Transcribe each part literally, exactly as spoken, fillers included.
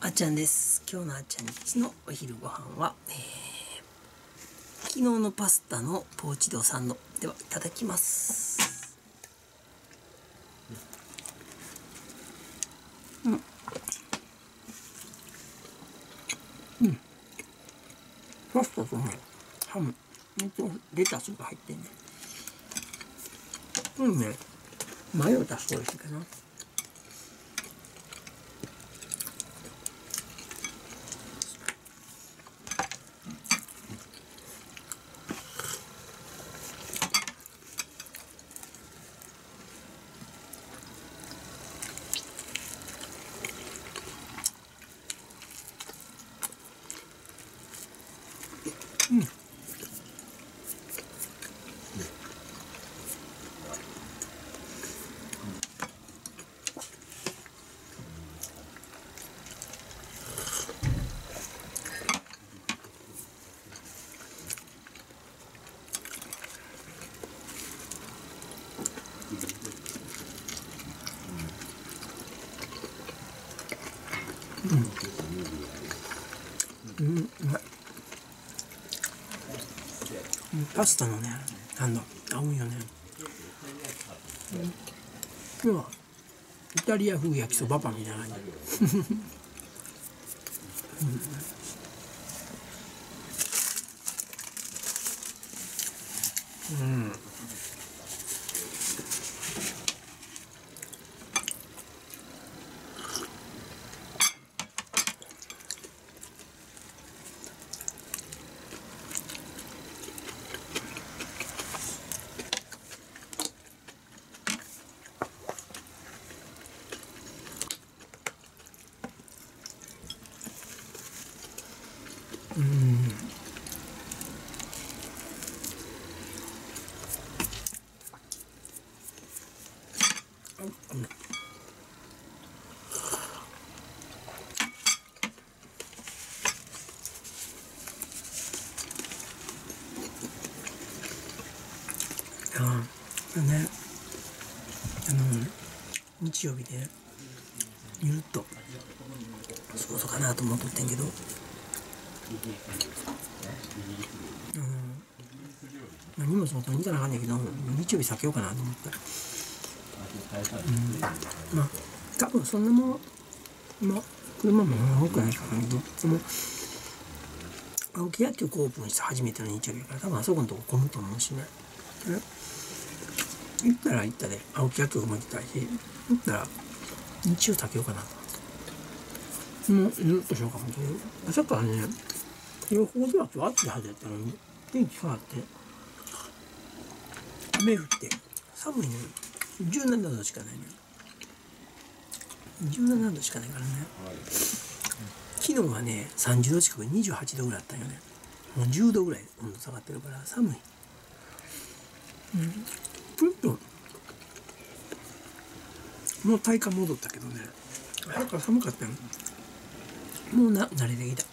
あっちゃんです。今日のあっちゃんちのお昼ご飯は、えー、昨日のパスタのポーチドサンドでは、いただきます。うんうんパスタとねハムとレタスが入ってんね。うんねマヨ足すと美味しいかな。うん。うん、うん、うまい。パスタのね、なんだ、合うんよね。うん、今日はイタリア風焼きそばパンみたいな感じ。うん。うんああね、あの日曜日でゆるっとそうそうかなと思っとってんけど、うん、まあ、荷物も取りに行かなあかんねんけど、日曜日避けようかなと思って、うん、まあ多分そんなもん、まあ車も多くないからね、どっちも青木薬局オープンして初めての日曜日から多分あそこのとこ混むと思うしね。行ったら行ったで青木薬局も行きたいし、行ったら日曜避けようかなと。もうずっとしようかも。朝からね、予報では今日暑いはずやったのに、天気変わって、雨降って、寒いね。じゅうななどしかないね。じゅうななどしかないからね。昨日はね、さんじゅうど近くにじゅうはちどぐらいあったんよね。もうじゅうどぐらい温度下がってるから寒い。うん。ちょっと、もう体感戻ったけどね。早から寒かったよ。もうな、慣れてきた。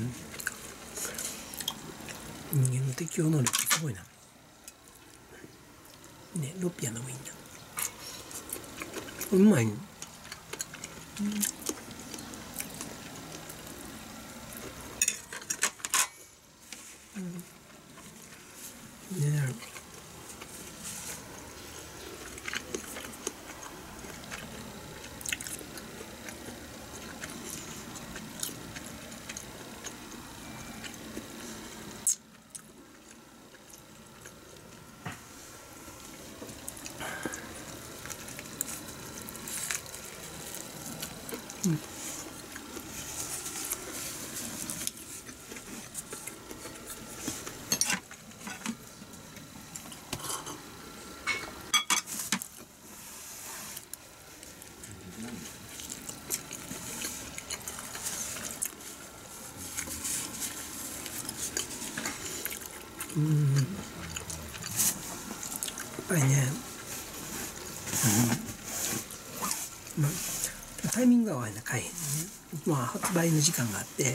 うん。人間の適応能力すごいな。ね、ロピアのもいいんだ。うまいね。うん。うん、ねえ。うん。うん、やっぱりね、うん、まあ、タイミングが合わない買えへんね。まあ発売の時間があって、うん、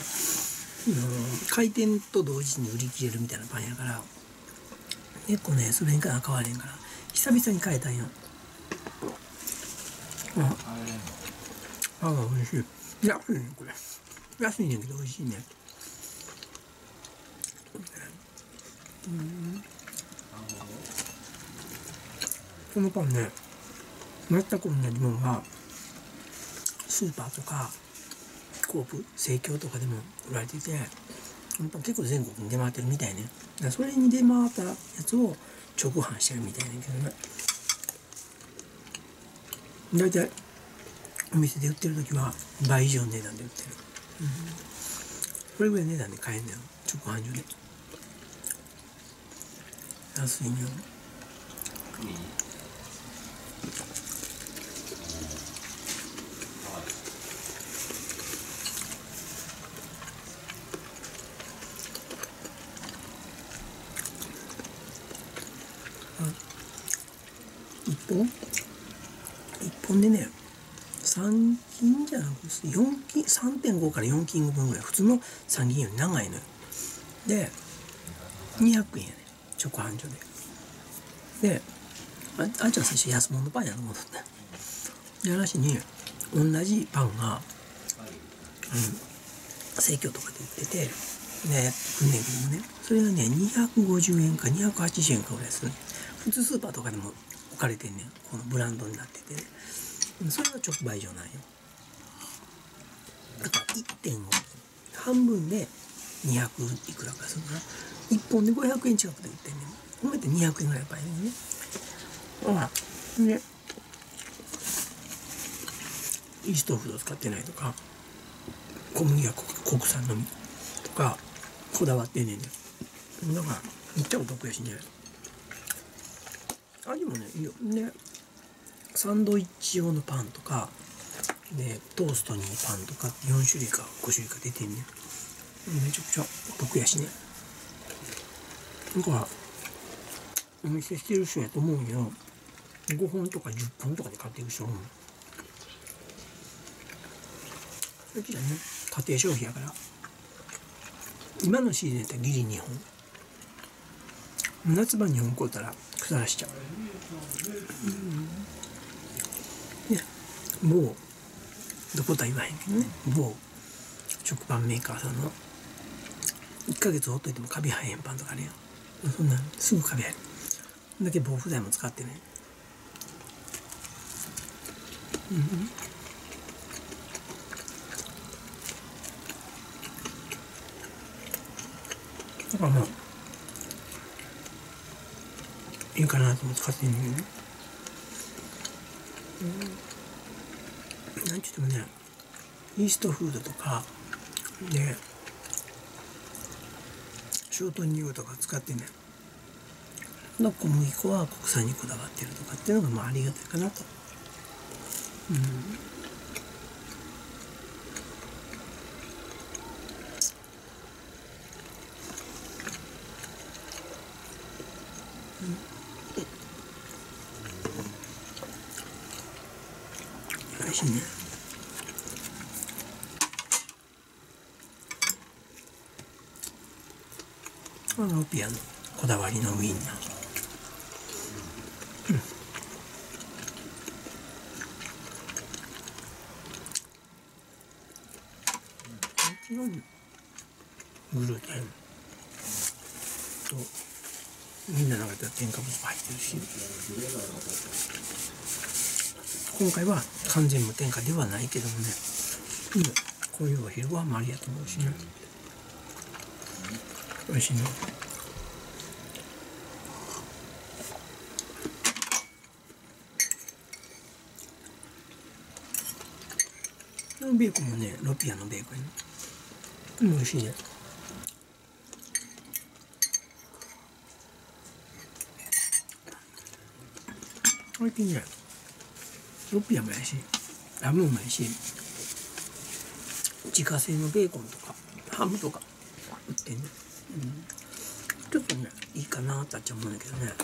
開店と同時に売り切れるみたいなパンやから、結構ねそれにから買われへんから久々に買えたんよ。あ、あ、美味しい。いや、これ。 安いねんけど美味しいね。うん、このパンね、全く同じものがスーパーとかコープ、生協とかでも売られてて、このパン結構全国に出回ってるみたいね。だからそれに出回ったやつを直販してるみたいねんけどね。だいたいお店で売ってる時は倍以上の値段で売ってる。うん、それぐらい値段で買えんのよ、直販所で。安いのよ。一本一本でね、さん斤じゃなくてよん斤、さんてんごからよん斤分ぐらい、普通のさん斤より長いのよ。でにひゃくえんやね、直販所で。でああいつは最初安物のパンやと思ってた。で話に同じパンが、うん、生協とかで売ってて、で売んねんけどもね、それがねにひゃくごじゅうえんかにひゃくはちじゅうえんかぐらいするね。普通スーパーとかでも置かれてんねん、このブランドになっててね。それが直売所なんよ。だから いってんご 半分でにひゃくいくらかするかな。いっぽんでごひゃくえん近くで売ってんねん。褒めてにひゃくえんぐらいやっぱりね。うん。でイーストフード使ってないとか、小麦は国産のみとかこだわってんねんね。だからめっちゃお得やしね。味もねいいよね。サンドイッチ用のパンとかでトーストにパンとかってよん種類かご種類か出てんねん。めちゃくちゃお得やしね。だからお店してる人やと思うんよ。ごほんとかじゅっぽんとかで買っていく人も。そっちだね、家庭消費やから。今のシーズンやったらギリにほん、夏場にほん買うたら腐らしちゃう。うん、ね、某どことは言わへんけどね、某食パンメーカーさんのいっかげつほっといてもカビ生えへんパンとかね、そんなんすぐカビ生える。だけど防腐剤も使ってね。うん、だからまあいいかなと思って使ってんねんけどね。うん、なんちゅってもね、イーストフードとかでショートニューとか使ってね、の小麦粉は国産にこだわってるとかっていうのがまあありがたいかなと。うん、美味しいね。あのピアのこだわりのウインナー。うん、グルテンとみんなの中では添加物が入ってるし、今回は完全無添加ではないけどもね、うん、こういうお昼ご飯もありやと思うしね。美味しいね。ベーコンもね、ロピアのベーコンやね。うん、美味しいね。最近ね、ロピアもやし、ラムもやし、自家製のベーコンとかハムとか売ってんね、うん、ちょっとねいいかなってあっちゃ思うんだけどね、うん、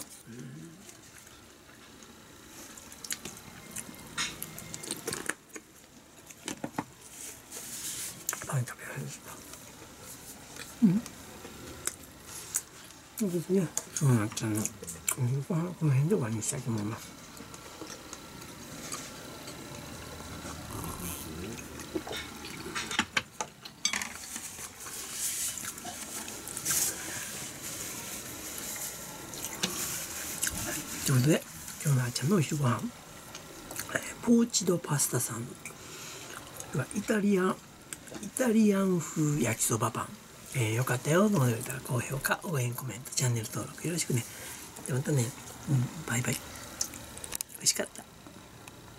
パン食べられるんですか。うんそうですね、そうなっちゃうのお昼ご飯この辺で終わりにしたいと思います。 ということで今日のあーちゃんのお昼ご飯、ポーチドパスタサンドはイタリアンイタリアン風焼きそばパン、えー、よかったよと思ってくれたら高評価、応援コメント、チャンネル登録よろしくね。でまたね、うん、バイバイ。美味しかった。